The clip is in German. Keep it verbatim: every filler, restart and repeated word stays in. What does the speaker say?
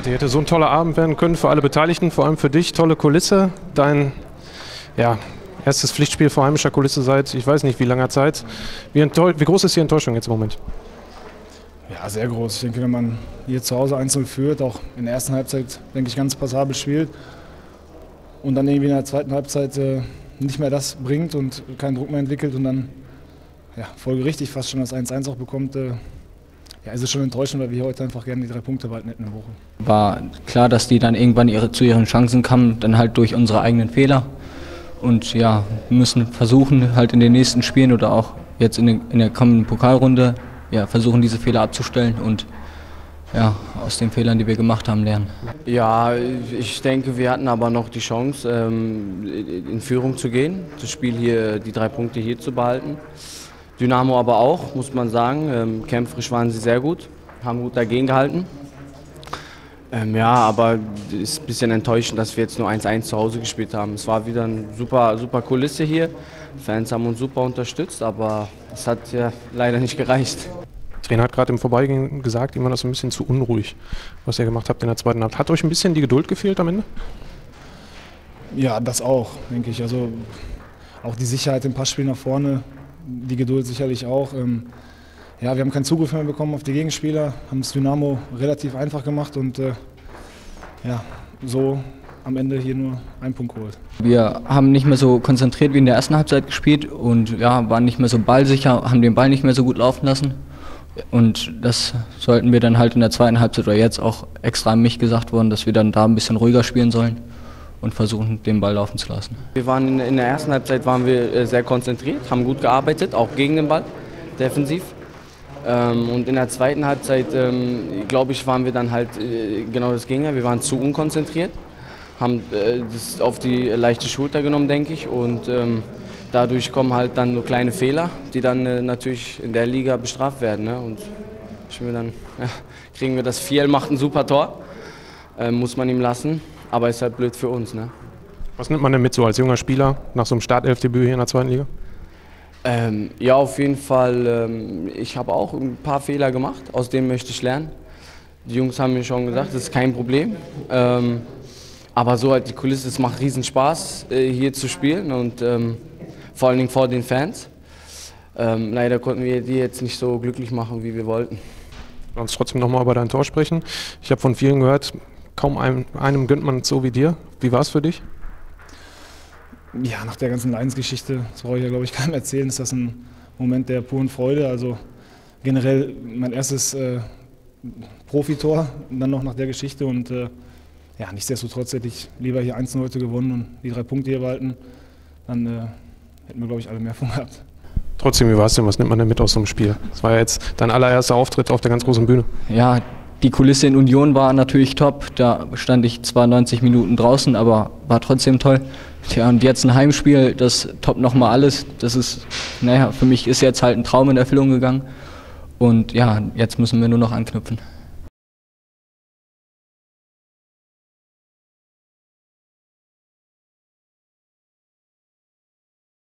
Martin, hätte so ein toller Abend werden können für alle Beteiligten, vor allem für dich. Tolle Kulisse. Dein ja, erstes Pflichtspiel vor heimischer Kulisse seit, ich weiß nicht wie langer Zeit. Wie, wie groß ist die Enttäuschung jetzt im Moment? Ja, sehr groß. Ich denke, wenn man hier zu Hause eins null führt, auch in der ersten Halbzeit, denke ich, ganz passabel spielt und dann irgendwie in der zweiten Halbzeit äh, nicht mehr das bringt und keinen Druck mehr entwickelt und dann ja, folgerichtig fast schon das eins eins auch bekommt, äh, ja, ist es schon enttäuschend, weil wir hier heute einfach gerne die drei Punkte behalten hätten in der Woche. War klar, dass die dann irgendwann ihre, zu ihren Chancen kamen, dann halt durch unsere eigenen Fehler. Und ja, wir müssen versuchen, halt in den nächsten Spielen oder auch jetzt in, den, in der kommenden Pokalrunde, ja, versuchen, diese Fehler abzustellen und ja, aus den Fehlern, die wir gemacht haben, lernen. Ja, ich denke, wir hatten aber noch die Chance, in Führung zu gehen, das Spiel hier, die drei Punkte hier zu behalten. Dynamo aber auch, muss man sagen. Kämpferisch waren sie sehr gut, haben gut dagegen gehalten. Ähm, ja, aber es ist ein bisschen enttäuschend, dass wir jetzt nur eins eins zu Hause gespielt haben. Es war wieder eine super, super Kulisse hier. Die Fans haben uns super unterstützt, aber es hat ja leider nicht gereicht. Der Trainer hat gerade im Vorbeigehen gesagt, ihm war das ein bisschen zu unruhig, was ihr gemacht habt in der zweiten Halbzeit. Hat euch ein bisschen die Geduld gefehlt am Ende? Ja, das auch, denke ich. Also auch die Sicherheit im Passspiel nach vorne, die Geduld sicherlich auch. Ähm, ja, wir haben keinen Zugriff mehr bekommen auf die Gegenspieler, haben es Dynamo relativ einfach gemacht und äh, ja, so am Ende hier nur einen Punkt geholt. Wir haben nicht mehr so konzentriert wie in der ersten Halbzeit gespielt und ja, waren nicht mehr so ballsicher, haben den Ball nicht mehr so gut laufen lassen. Und das sollten wir dann halt in der zweiten Halbzeit oder jetzt auch extra an mich gesagt worden, dass wir dann da ein bisschen ruhiger spielen sollen und versuchen, den Ball laufen zu lassen. Wir waren in der ersten Halbzeit waren wir sehr konzentriert, haben gut gearbeitet, auch gegen den Ball, defensiv. Und in der zweiten Halbzeit, glaube ich, waren wir dann halt genau das Gegenteil. Wir waren zu unkonzentriert, haben das auf die leichte Schulter genommen, denke ich. Und dadurch kommen halt dann nur kleine Fehler, die dann natürlich in der Liga bestraft werden. Und dann ja, kriegen wir das. Fiel macht ein super Tor, muss man ihm lassen. Aber ist halt blöd für uns. Ne? Was nimmt man denn mit so als junger Spieler nach so einem Startelfdebüt hier in der zweiten Liga? Ähm, ja, auf jeden Fall. Ähm, ich habe auch ein paar Fehler gemacht, aus denen möchte ich lernen. Die Jungs haben mir schon gesagt, das ist kein Problem. Ähm, aber so halt die Kulisse, es macht riesen Spaß, äh, hier zu spielen und ähm, vor allen Dingen vor den Fans. Ähm, leider konnten wir die jetzt nicht so glücklich machen, wie wir wollten. Lass uns trotzdem nochmal über dein Tor sprechen. Ich habe von vielen gehört, kaum einem, einem gönnt man es so wie dir. Wie war es für dich? Ja, nach der ganzen Leidensgeschichte, das brauche ich ja, glaube ich, keinem erzählen, ist das ein Moment der puren Freude. Also generell mein erstes äh, Profitor, dann noch nach der Geschichte. Und äh, ja, nichtsdestotrotz hätte ich lieber hier eins null heute gewonnen und die drei Punkte hier behalten. Dann äh, hätten wir, glaube ich, alle mehr von gehabt. Trotzdem, wie war es denn? Was nimmt man denn mit aus so einem Spiel? Das war ja jetzt dein allererster Auftritt auf der ganz großen Bühne. Ja, die Kulisse in Union war natürlich top. Da stand ich zwar neunzig Minuten draußen, aber war trotzdem toll. Tja, und jetzt ein Heimspiel, das toppt nochmal alles. Das ist, naja, für mich ist jetzt halt ein Traum in Erfüllung gegangen. Und ja, jetzt müssen wir nur noch anknüpfen.